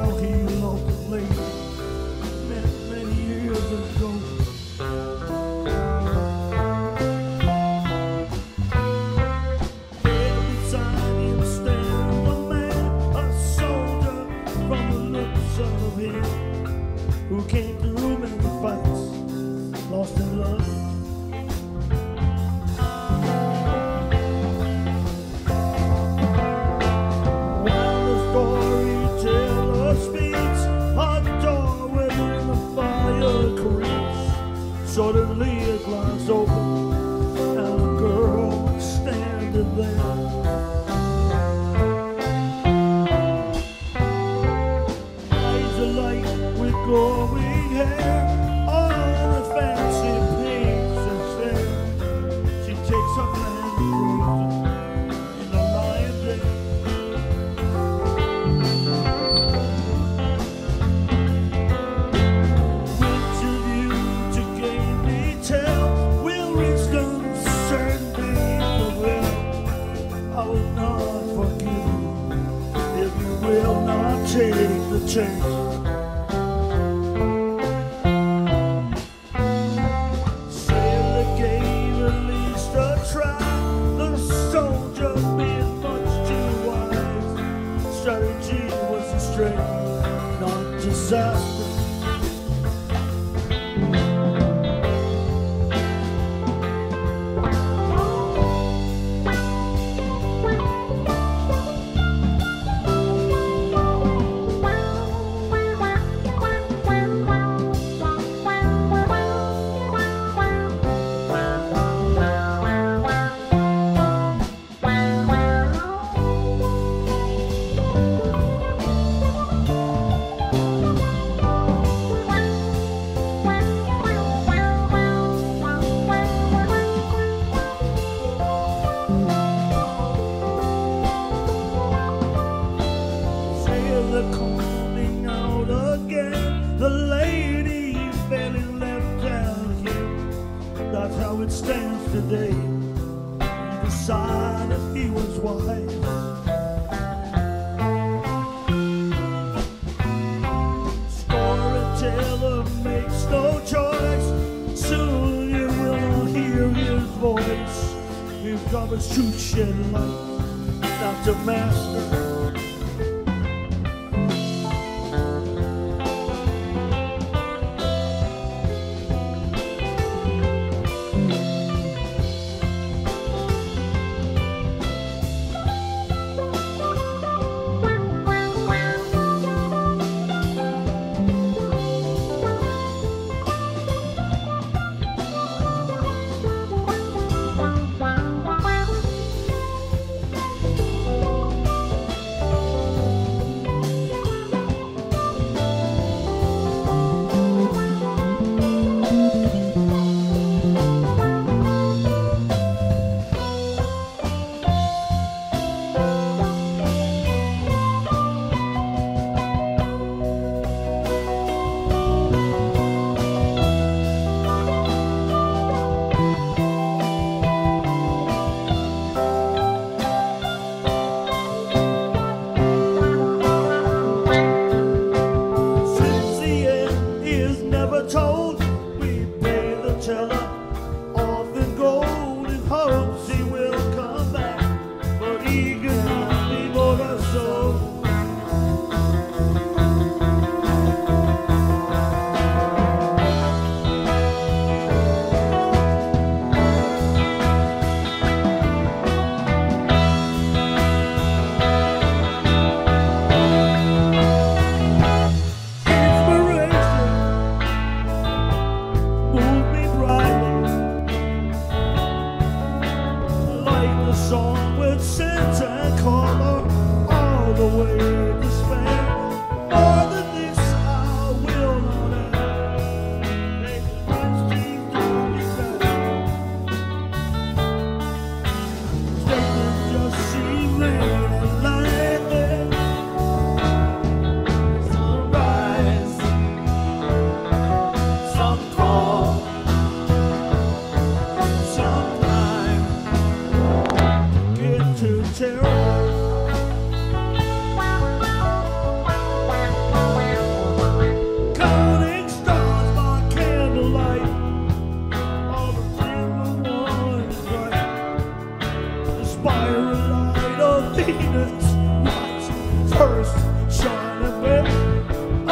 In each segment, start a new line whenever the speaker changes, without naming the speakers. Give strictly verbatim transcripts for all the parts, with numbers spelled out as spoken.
how he loved the lady many, many years ago. There beside him stands a man, a soldier from the looks of him, who came through many fights, lost in love. While the storyteller speaks, a door within the fire creaks. Suddenly it flies open, and a girl is standing there. Eyes alight with glowing hair, all the fancy pinks and fair. She takes her man and throws it in the lion den. Which of you to gain me tell will reach concern me for well? I will not forgive you if you will not take the chance. Sailor gave at least a try, the soldier being much too wise. Strategy was a strength, not disaster. Sailor coming out again, the lady barely left down here. That's how it stands today. He decided he was wise. Storyteller makes no choice. Soon you will not hear his voice. His job is to shed light, not to master.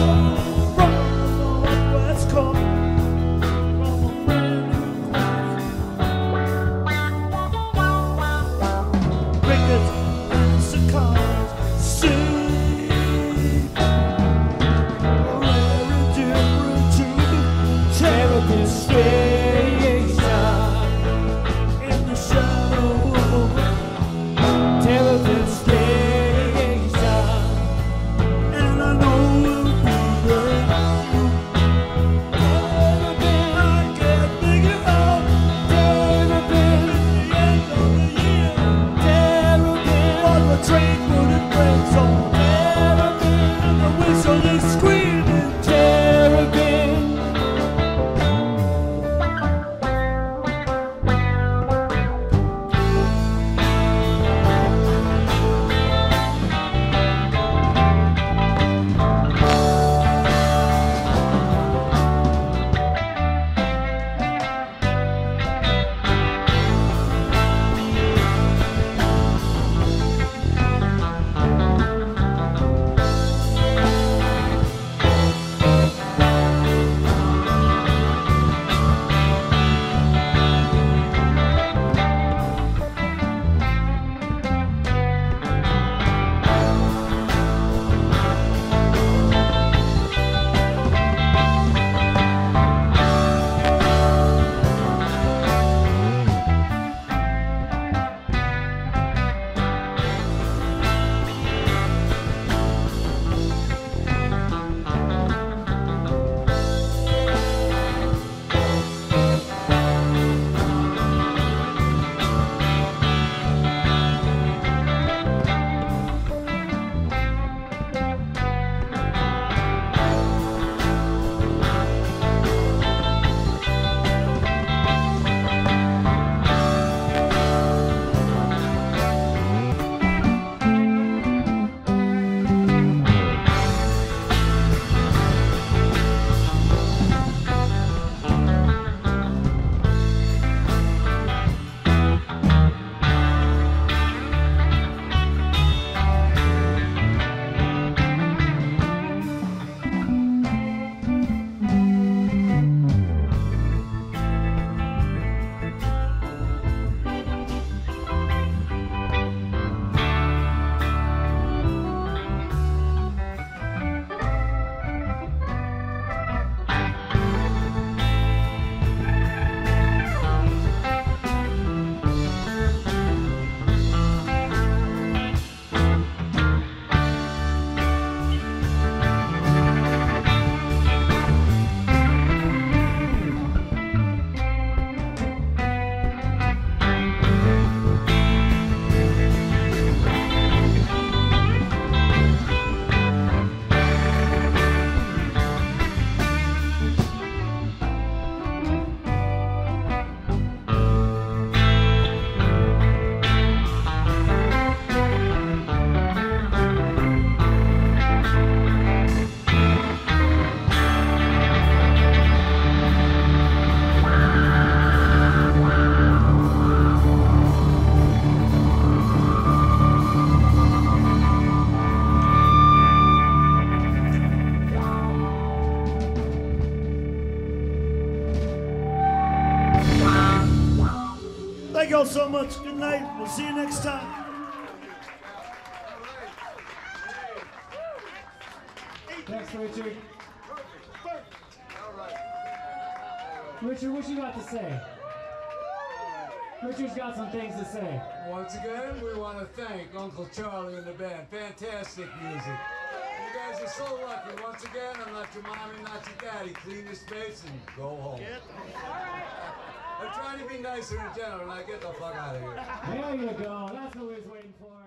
Thank you all so much. Good night. We'll see you next time.
Thanks, Richard. Richard, what you got to say? Richard's got some things to say.
Once again, we want to thank Uncle Charlie and the band. Fantastic music. You guys are so lucky. Once again, I'm not your mommy, not your daddy. Clean your space and go home. I'm trying to be nicer in general, and I get the fuck out of here.
There you go. That's what we was waiting for.